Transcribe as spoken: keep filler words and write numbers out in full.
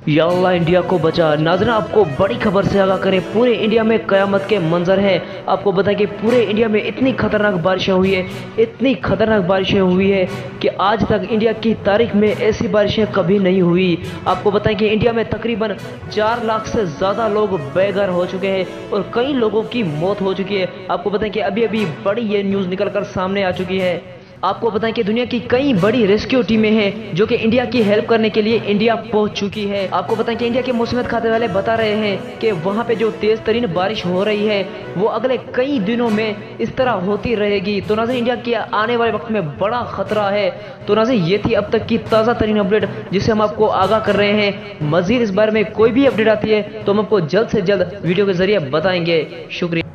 या अल्लाह इंडिया को बचा। नाज़रीन, आपको बड़ी खबर से आगाह करें, पूरे इंडिया में कयामत के मंजर हैं। आपको बताएं कि पूरे इंडिया में इतनी खतरनाक बारिशें हुई है, इतनी खतरनाक बारिशें हुई है कि आज तक इंडिया की तारीख में ऐसी बारिशें कभी नहीं हुई। आपको बताएं कि इंडिया में तकरीबन चार लाख से ज़्यादा लोग बेघर हो चुके हैं और कई लोगों की मौत हो चुकी है। आपको बताएं कि अभी अभी बड़ी ये न्यूज़ निकल कर सामने आ चुकी है। आपको बताएं कि दुनिया की कई बड़ी रेस्क्यू टीमें हैं जो कि इंडिया की हेल्प करने के लिए इंडिया पहुंच चुकी है। आपको बताएं कि इंडिया के मौसमियत खाते वाले बता रहे हैं कि वहां पे जो तेज तरीन बारिश हो रही है वो अगले कई दिनों में इस तरह होती रहेगी। तो नाज़रीन, इंडिया के आने वाले वक्त में बड़ा खतरा है। तो नाज़रीन, ये थी अब तक की ताज़ा तरीन अपडेट जिससे हम आपको आगाह कर रहे हैं। मजीद इस बारे में कोई भी अपडेट आती है तो हम आपको जल्द से जल्द वीडियो के जरिए बताएंगे। शुक्रिया।